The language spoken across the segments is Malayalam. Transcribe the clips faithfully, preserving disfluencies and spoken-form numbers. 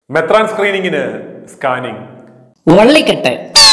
Methran screening in a scanning. Only kette.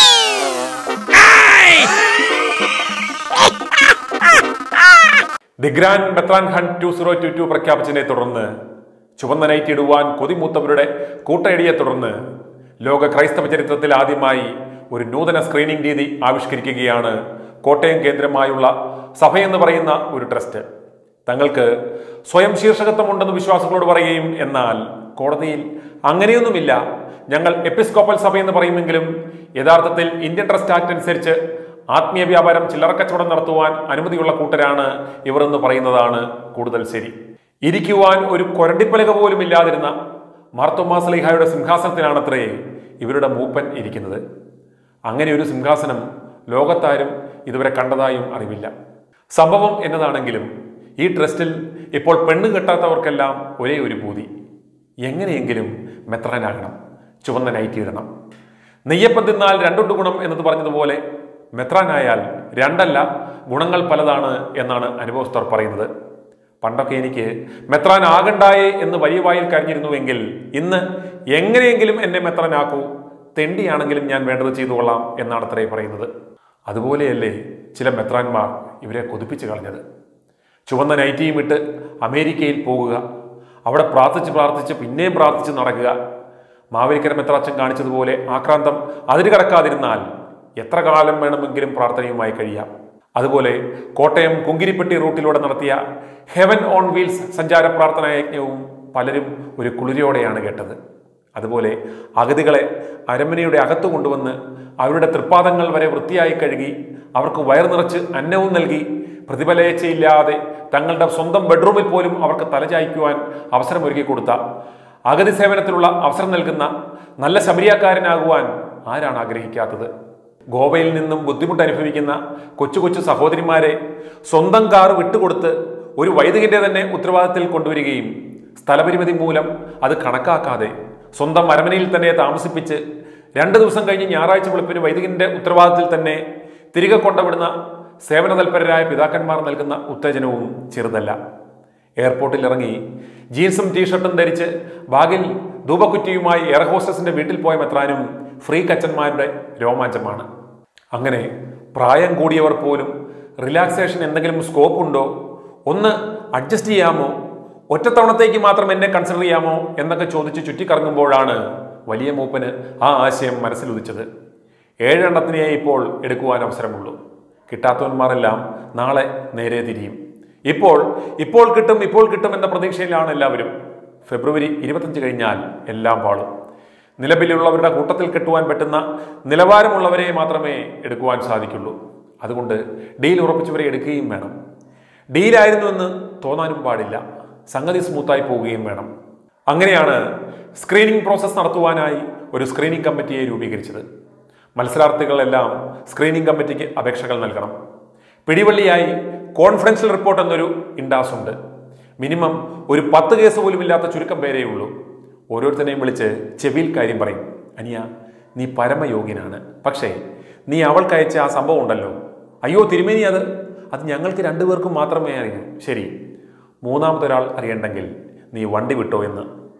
The Grand Methran Hunt twenty twenty-two പ്രഖ്യാപിച്ചതിനെ തുടർന്ന് ചുവന്ന നൈറ്റ് ഇടുവാൻ കൊതിമൂത്തവരുടെ കൂട്ടയടിയെ തുടർന്ന് ലോക ക്രൈസ്തവ ചരിത്രത്തിൽ ആദ്യമായി ഒരു നൂതന സ്ക്രീനിംഗ് രീതി ആവിഷ്കരിക്കുകയാണ് കോട്ടയം കേന്ദ്രമായുള്ള സഭയെന്ന് പറയുന്ന ഒരു ട്രസ്റ്റ്. തങ്ങൾക്ക് സ്വയം ശീർഷകത്വമുണ്ടെന്ന് വിശ്വാസികളോട് പറയുകയും എന്നാൽ കോടതിയിൽ അങ്ങനെയൊന്നുമില്ല, ഞങ്ങൾ എപ്പിസ്കോപ്പൽ സഭയെന്ന് പറയുമെങ്കിലും യഥാർത്ഥത്തിൽ ഇന്ത്യൻ ട്രസ്റ്റ് ആക്ട് അനുസരിച്ച് ആത്മീയ വ്യാപാരം ചില്ലറക്കച്ചവടം നടത്തുവാൻ അനുമതിയുള്ള കൂട്ടരാണ് ഇവർ എന്ന് പറയുന്നതാണ് കൂടുതൽ ശരി. ഇരിക്കുവാൻ ഒരു കൊരണ്ടിപ്പലക പോലും ഇല്ലാതിരുന്ന മാർത്തോമാ ശ്ലീഹായുടെ സിംഹാസനത്തിനാണത്രേ ഇവരുടെ മൂപ്പൻ ഇരിക്കുന്നത്. അങ്ങനെ ഒരു സിംഹാസനം ലോകത്താരും ഇതുവരെ കണ്ടതായും അറിവില്ല. സംഭവം എന്നതാണെങ്കിലും ഈ ട്രസ്റ്റിൽ ഇപ്പോൾ പെണ്ണ് കെട്ടാത്തവർക്കെല്ലാം ഒരേ ഒരു പൂതി, എങ്ങനെയെങ്കിലും മെത്രാനാകണം, ചുവന്ന നൈറ്റി ഇടണം. നെയ്യപ്പം തിന്നാൽ രണ്ടുണ്ട് ഗുണം എന്നത് പറഞ്ഞതുപോലെ മെത്രാനായാൽ രണ്ടല്ല ഗുണങ്ങൾ പലതാണ് എന്നാണ് അനുഭവസ്ഥർ പറയുന്നത്. പണ്ടൊക്കെ എനിക്ക് മെത്രാൻ ആകണ്ടായേ എന്ന് വലിയ വായിൽ കഴിഞ്ഞിരുന്നുവെങ്കിൽ ഇന്ന് എങ്ങനെയെങ്കിലും എന്നെ മെത്രാനാക്കൂ, തെണ്ടിയാണെങ്കിലും ഞാൻ വേണ്ടത് ചെയ്തു കൊള്ളാം എന്നാണ് അത്രേ പറയുന്നത്. അതുപോലെയല്ലേ ചില മെത്രാന്മാർ ഇവരെ കൊതിപ്പിച്ച് കളഞ്ഞത്. ചുവന്ന നൈറ്റിയും ഇട്ട് അമേരിക്കയിൽ പോകുക, അവിടെ പ്രാർത്ഥിച്ച് പ്രാർത്ഥിച്ച് പിന്നെയും പ്രാർത്ഥിച്ച് നടക്കുക. മാവേലിക്കര മെത്രാച്ചൻ കാണിച്ചതുപോലെ ആക്രാന്തം അതിര് കടക്കാതിരുന്നാൽ എത്ര കാലം വേണമെങ്കിലും പ്രാർത്ഥനയുമായി കഴിയാം. അതുപോലെ കോട്ടയം കുങ്കിരിപ്പെട്ടി റൂട്ടിലൂടെ നടത്തിയ ഹെവൻ ഓൺ വീൽസ് സഞ്ചാര പ്രാർത്ഥനാ യജ്ഞവും പലരും ഒരു കുളിരോടെയാണ് കേട്ടത്. അതുപോലെ അഗതികളെ അരമനയുടെ അകത്തു കൊണ്ടുവന്ന് അവരുടെ തൃപ്പാദങ്ങൾ വരെ വൃത്തിയായി കഴുകി അവർക്ക് വയർ നിറച്ച് അന്നവും നൽകി പ്രതിഫലേച്ഛയില്ലാതെ തങ്ങളുടെ സ്വന്തം ബെഡ്റൂമിൽ പോലും അവർക്ക് തലചായ്ക്കുവാൻ അവസരമൊരുക്കി കൊടുത്ത അഗതി സേവനത്തിലുള്ള അവസരം നൽകുന്ന നല്ല ശബരിയാക്കാരനാകുവാൻ ആരാണ് ആഗ്രഹിക്കാത്തത്? ഗോവയിൽ നിന്നും ബുദ്ധിമുട്ട് അനുഭവിക്കുന്ന കൊച്ചു കൊച്ചു സഹോദരിമാരെ സ്വന്തം കാറ് വിട്ടുകൊടുത്ത് ഒരു വൈദികന്റെ തന്നെ ഉത്തരവാദിത്തത്തിൽ കൊണ്ടുവരികയും സ്ഥലപരിമിതി മൂലം അത് കണക്കാക്കാതെ സ്വന്തം അരമനയിൽ തന്നെ താമസിപ്പിച്ച് രണ്ട് ദിവസം കഴിഞ്ഞ് ഞായറാഴ്ച വെളുപ്പിന് വൈദികന്റെ ഉത്തരവാദിത്തത്തിൽ തന്നെ തിരികെ കൊണ്ടുവിടുന്ന സേവന തൽപരരായ പിതാക്കന്മാർ നൽകുന്ന ഉത്തേജനവും ചെറുതല്ല. എയർപോർട്ടിൽ ഇറങ്ങി ജീൻസും ടീഷർട്ടും ധരിച്ച് ബാഗിൽ ധൂപക്കുറ്റിയുമായി എയർ ഹോസ്റ്റസിന്റെ വീട്ടിൽ പോയ മെത്രാനും ഫ്രീ കച്ചന്മാരുടെ രോമാഞ്ചമാണ്. അങ്ങനെ പ്രായം കൂടിയവർ പോലും റിലാക്സേഷൻ എന്തെങ്കിലും സ്കോപ്പ് ഉണ്ടോ, ഒന്ന് അഡ്ജസ്റ്റ് ചെയ്യാമോ, ഒറ്റത്തവണത്തേക്ക് മാത്രം എന്നെ കൺസിഡർ ചെയ്യാമോ എന്നൊക്കെ ചോദിച്ച് ചുറ്റിക്കറങ്ങുമ്പോഴാണ് വലിയ മൂപ്പന് ആ ആശയം മനസ്സിലുദിച്ചത്. ഏഴെണ്ണത്തിനെ ഇപ്പോൾ എടുക്കുവാൻ അവസരമുള്ളൂ. കിട്ടാത്തവന്മാരെല്ലാം നാളെ നേരെ തിരിയും. ഇപ്പോൾ ഇപ്പോൾ കിട്ടും ഇപ്പോൾ കിട്ടും എന്ന പ്രതീക്ഷയിലാണ് എല്ലാവരും. ഫെബ്രുവരി ഇരുപത്തഞ്ച് കഴിഞ്ഞാൽ എല്ലാം പാളും. നിലവിലുള്ളവരുടെ കൂട്ടത്തിൽ കെട്ടുവാൻ പറ്റുന്ന നിലവാരമുള്ളവരെ മാത്രമേ എടുക്കുവാൻ സാധിക്കുള്ളൂ. അതുകൊണ്ട് ഡീൽ ഉറപ്പിച്ചവരെ എടുക്കുകയും വേണം. ഡീലായിരുന്നുവെന്ന് തോന്നാനും പാടില്ല, സംഗതി സ്മൂത്തായി പോവുകയും വേണം. അങ്ങനെയാണ് സ്ക്രീനിംഗ് പ്രോസസ്സ് നടത്തുവാനായി ഒരു സ്ക്രീനിംഗ് കമ്മിറ്റിയെ രൂപീകരിച്ചത്. മത്സരാർത്ഥികളെല്ലാം സ്ക്രീനിംഗ് കമ്മിറ്റിക്ക് അപേക്ഷകൾ നൽകണം. പിടിവള്ളിയായി കോൺഫിഡൻഷ്യൽ റിപ്പോർട്ട് എന്നൊരു ഇൻഡാസ് ഉണ്ട്. മിനിമം ഒരു പത്ത് കേസ് പോലും ഇല്ലാത്ത ചുരുക്കം പേരേ ഉള്ളൂ. ഓരോരുത്തരെയും വിളിച്ച് ചെവിയിൽ കാര്യം പറയും. അനിയ, നീ പരമയോഗ്യനാണ്, പക്ഷേ നീ അവൾക്ക് അയച്ച ആ സംഭവം ഉണ്ടല്ലോ, അയ്യോ തിരുമേനി, അത് അത് ഞങ്ങൾക്ക് രണ്ടുപേർക്കും മാത്രമേ അറിയൂ. ശരി, മൂന്നാമതൊരാൾ അറിയണ്ടെങ്കിൽ നീ വണ്ടി വിട്ടോ എന്ന്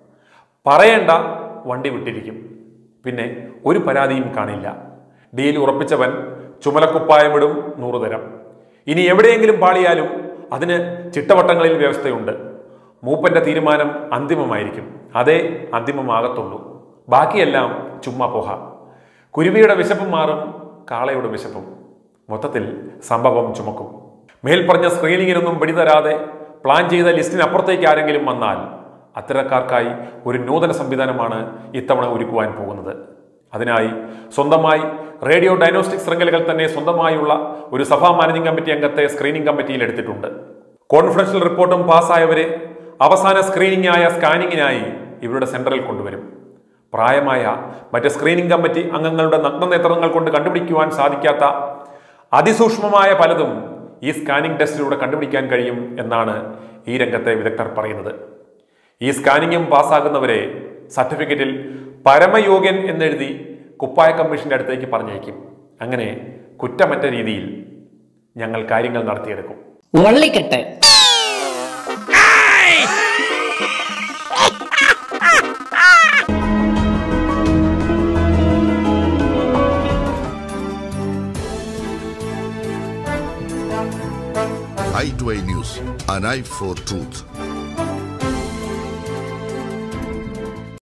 പറയേണ്ട, വണ്ടി വിട്ടിരിക്കും. പിന്നെ ഒരു പരാതിയും കാണില്ല. ഡീൽ ഉറപ്പിച്ചവൻ ചുമലക്കുപ്പായമിടും നൂറ് തരം. ഇനി എവിടെയെങ്കിലും പാളിയാലും അതിന് ചിട്ടവട്ടങ്ങളിൽ വ്യവസ്ഥയുണ്ട്. മൂപ്പന്റെ തീരുമാനം അന്തിമമായിരിക്കും, അതേ അന്തിമമാകത്തുള്ളൂ. ബാക്കിയെല്ലാം ചുമ്മാ പോഹ. കുരുവിയുടെ വിശപ്പും മാറും, കാളയുടെ വിശപ്പും. മൊത്തത്തിൽ സംഭവം ചുമക്കും. മേൽപ്പറഞ്ഞ സ്ക്രീനിങ്ങിനൊന്നും പിടിതരാതെ പ്ലാൻ ചെയ്ത ലിസ്റ്റിനപ്പുറത്തേക്ക് ആരെങ്കിലും വന്നാൽ അത്തരക്കാർക്കായി ഒരു നൂതന സംവിധാനമാണ് ഇത്തവണ ഒരുക്കുവാൻ പോകുന്നത്. അതിനായി സ്വന്തമായി റേഡിയോ ഡയഗ്നോസ്റ്റിക് ശൃംഖലകൾ തന്നെ സ്വന്തമായുള്ള ഒരു സഭാ മാനേജിംഗ് കമ്മിറ്റി അംഗത്തെ സ്ക്രീനിംഗ് കമ്മിറ്റിയിൽ എടുത്തിട്ടുണ്ട്. കോൺഫിഡൻഷ്യൽ റിപ്പോർട്ടും പാസ്സായവരെ അവസാന സ്ക്രീനിംഗ് ആയ സ്കാനിങ്ങിനായി ഇവരുടെ സെന്ററിൽ കൊണ്ടുവരും. പ്രായമായ മറ്റ് സ്ക്രീനിംഗ് കമ്മിറ്റി അംഗങ്ങളുടെ നഗ്നനേത്രങ്ങൾ കൊണ്ട് കണ്ടുപിടിക്കുവാൻ സാധിക്കാത്ത അതിസൂക്ഷ്മമായ പലതും ഈ സ്കാനിംഗ് ടെസ്റ്റിലൂടെ കണ്ടുപിടിക്കാൻ കഴിയും എന്നാണ് ഈ രംഗത്തെ വിദഗ്ധർ പറയുന്നത്. ഈ സ്കാനിങ്ങും പാസ്സാകുന്നവരെ സർട്ടിഫിക്കറ്റിൽ പരമയോഗ്യൻ എന്നെഴുതി കുപ്പായ കമ്മീഷന്റെ അടുത്തേക്ക് പറഞ്ഞേക്കും. അങ്ങനെ കുറ്റമറ്റ രീതിയിൽ ഞങ്ങൾ കാര്യങ്ങൾ നടത്തിയെടുക്കും. വള്ളിക്കെട്ട് eye to eye news, an eye for truth.